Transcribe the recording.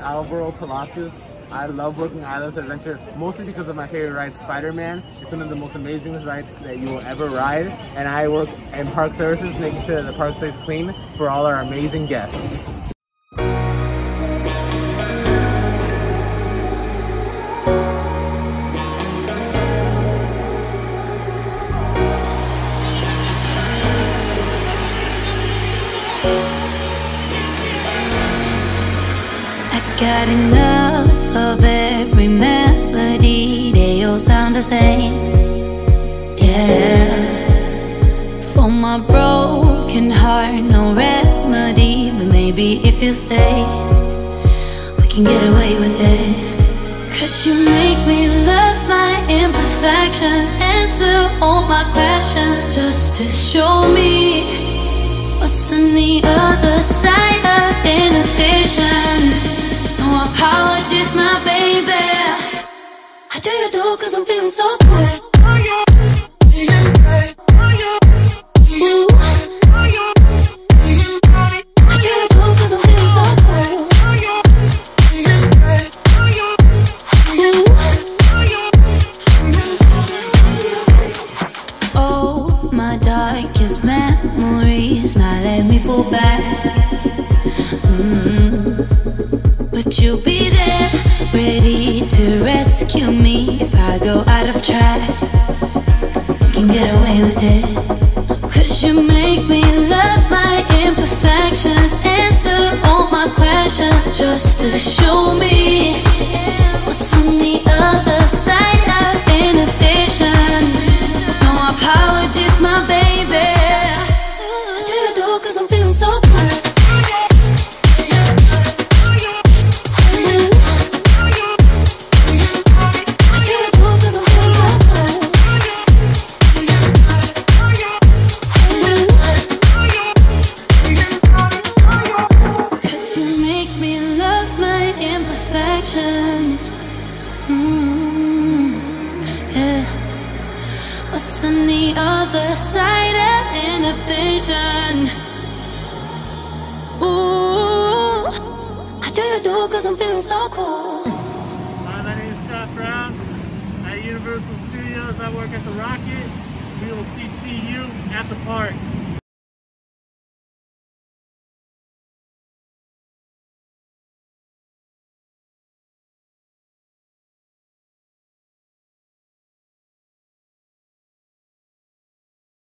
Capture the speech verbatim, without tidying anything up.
Alvaro Palacios. I love working at Atlas Adventure, mostly because of my favorite ride, Spider-Man. It's one of the most amazing rides that you will ever ride. And I work in park services, making sure that the park stays clean for all our amazing guests. Got enough of every melody, they all sound the same. Yeah. For my broken heart, no remedy, but maybe if you stay, we can get away with it. Cause you make me love my imperfections, answer all my questions, just to show me what's on the other side of inhibition. No apologies, my baby. I do you do cause I'm feeling so good. Ooh. I do you do cause I'm feeling so good. Ooh. Oh, my darkest memories now let me fall back. Mm-hmm. But you'll be there, ready to rescue me if I go out of track. You can get away with it. Cause you make me love my imperfections, answer all my questions, just to show me what's on the other side of inhibition. No apologies, my baby. I do you do cause I'm feeling so good. Mm, yeah. What's on the other side of inhibition? Ooh, I do you do cause I'm feeling so cool. Hi, my name is Scott Brown. At Universal Studios, I work at the Rocket. We will see, see you at the parks.